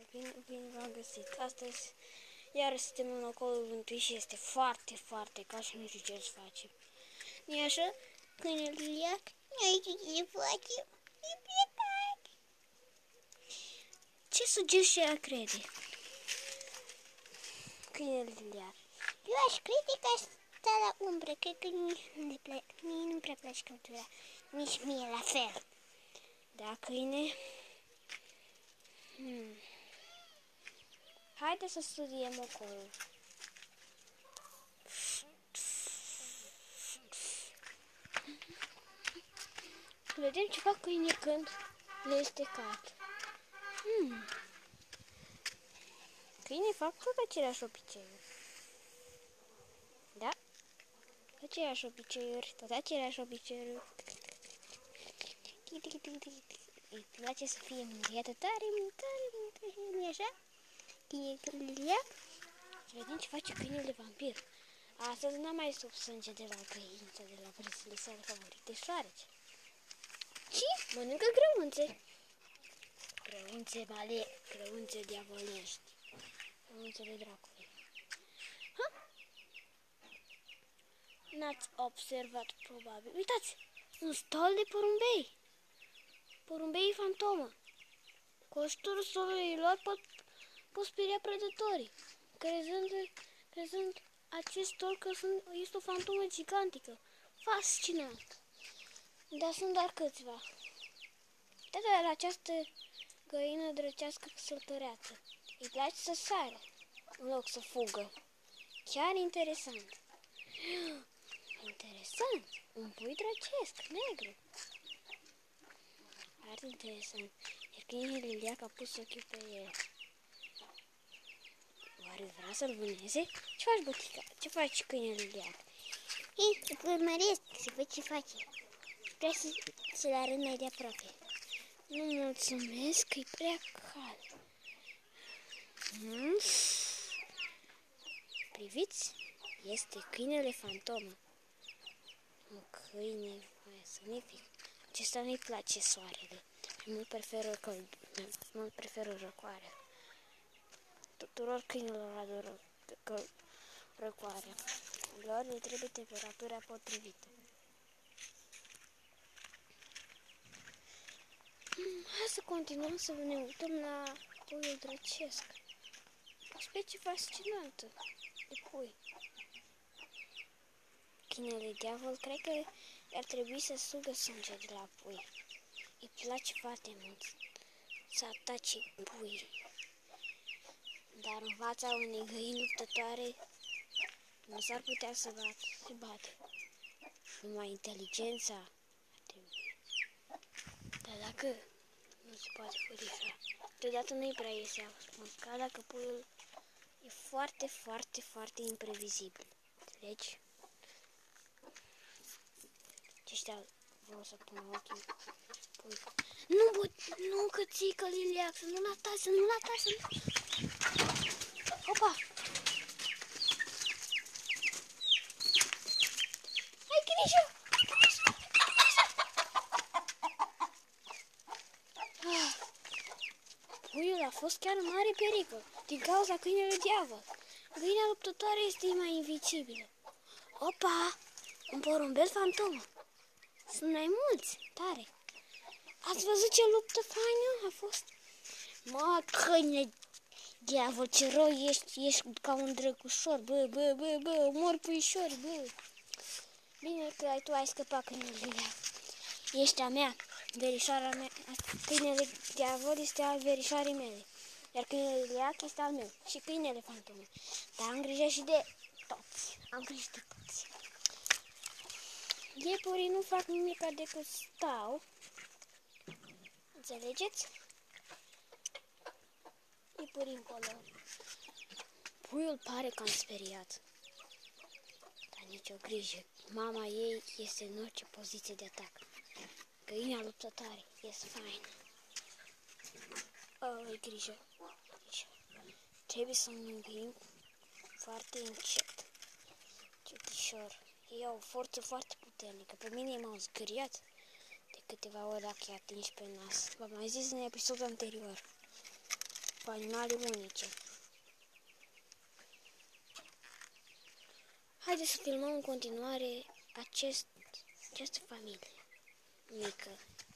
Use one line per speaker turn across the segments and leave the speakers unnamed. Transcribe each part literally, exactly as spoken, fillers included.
Bine, bine v-am găsit. Astăzi iar suntem în ocolul vântului și este foarte, foarte cald și nu știu ce să facem. Nu-i așa? Câinele Liliac? Nu știu ce face. E plecat. Ce sugestie ar crede? Câinele Liliac. Eu aș crede că aș sta la umbră. Cred că nici nu le place. Mie nu-mi prea place căldura. Nici mie la fel. Da, câine? Hmm. Haide să studiem ocolul. Vedem ce fac câinii când le este cald. Hmm. Câinii fac tot aceleași obiceiuri. Da? Aceleași obiceiuri, tot aceleași obiceiuri. Îi place să fie mângâiată tare, tare, tare, nu-i așa? Câinele Liliac? Să vedem ce face câinele vampir. Astăzi n-am mai sub sânge de la găință, de la brăzile sale favorite, șoareci. Și mănâncă grăunțe. Grăunțe male, grăunțe diavolești. Grăunțele dracului. Ha? N-ați observat probabil. Uitați, un stol de porumbei. Porumbei fantomă. Coșturul stolului lor pot, pot speria prădătorii, crezând, crezând acest stol că sunt, este o fantomă gigantică. Fascinant. Dar sunt doar câțiva. Uitați la această găină drăcească săltăreață. Îi place să sară în loc să fugă. Chiar interesant. Interesant. Un pui drăcesc, negru. Foarte interesant. Iar câinele Liliac a pus ochii pe el. Oare vrea să-l vâneze? Ce faci, bătica? Ce faci, câinele Liliac? Ei, îl urmăresc, să văd ce face. Vreau să, să-l arăt mai de aproape. Nu mulțumesc, că e prea cald. Hmm? Priviți? Este câinele fantomă. Un câine magnific. Acesta nu-i place soarele. Mult preferă căld, mult preferă răcoarea. Tuturor câinilor adoră răcoarea. Lor le trebuie temperatura potrivită. Hmm, hai să continuăm să ne uităm la puiul drăcesc. O specie fascinantă de pui. Câinele diavol cred că ar trebui să sugă sânge de la pui. Îi place foarte mult să atace pui. Dar în fața unei găini luptătoare nu s-ar putea să bat, se bate. Numai inteligența ar trebui. Dar dacă nu se poate furișa, deodată nu-i prea iese a spun, ca dacă puiul e foarte, foarte, foarte imprevizibil. Înțelegi? Ăștia vreau să pun ochii. Pui. Nu, bă, nu, cățică, Liliac, să nu-l ataci, să nu-l ataci, să nu... Opa! Ai grijă! Ai grijă! Ai grijă! Ah. Puiul a fost chiar în mare pericol, din cauza câinelui diavol. Găina luptătoare este mai invicibilă. Opa! Un porumbel fantomă. Sunt mai mulți, tare. Ați văzut ce luptă faină a fost? Mă, câine diavol, ce rău ești, ești ca un drăgușor, bă, bă, bă, bă, mor puișori, bă. Bine că ai, tu ai scăpat, câinele Liliac. Ești a mea, verișoara mea, câinele diavol este al verișoarei mele, iar câinele Liliac este al meu și câinele fantomă. Dar am grijă și de toți, am grijă de toți. Iepurii nu fac nimic decât stau. Înțelegeți? Iepurii încolo. Puiul pare cam speriat. Dar nicio grijă. Mama ei este în orice poziție de atac. Găina luptătoare este faină. Ai grijă. Trebuie să mângâim foarte încet. Cetișor. Ei au o forță foarte puternică. Pe mine m-au zgâriat de câteva ori dacă i-a atins pe nas. V-am mai zis în episodul anterior. animale unice. Haideți să filmăm în continuare acest, această familie mică.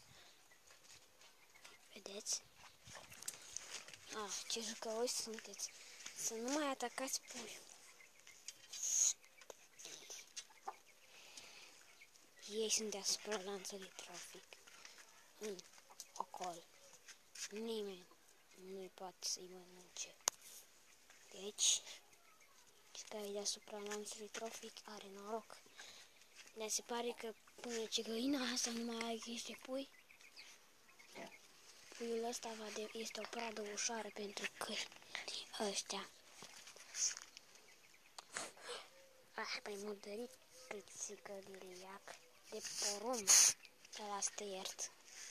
Vedeți? Ah, ce jucăoși sunteți! Să nu mai atacați puiul. Ei sunt deasupra lanțului trafic. În ocol. Nimeni nu-i poate să-i mănânce. Deci, care deasupra lanțului trafic are noroc. Dar se pare că până ce găina asta nu mai are niște pui, puiul ăsta va de, este o pradă ușoară pentru câini ăștia. Ah, mai murdărit pățică liliac de porumb, dar asta iert.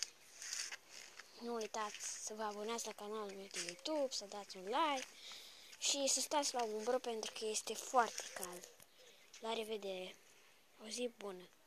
Nu uitați să vă abonați la canalul meu de YouTube, să dați un like și să stați la umbră pentru că este foarte cald. La revedere! O zi bună!